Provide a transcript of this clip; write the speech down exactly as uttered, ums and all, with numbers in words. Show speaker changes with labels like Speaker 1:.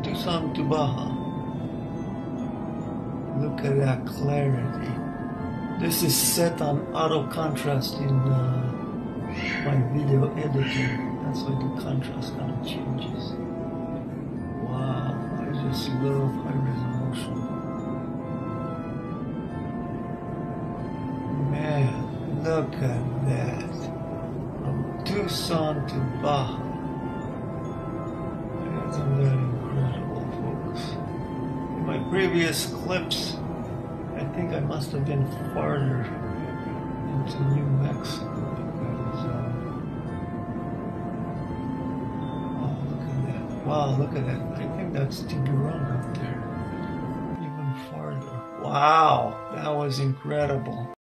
Speaker 1: Tucson to Baja. Look at that clarity. This is set on auto contrast in uh, my video editor. That's why the contrast kind of changes. Wow, I just love high resolution. Man, look at that. From Tucson to Baja. Isn't that incredible, folks? In my previous clips, I think I must have been farther into New Mexico because, uh, oh, look at that. Wow, look at that. I think that's Tiburon up there. Even farther. Wow, that was incredible.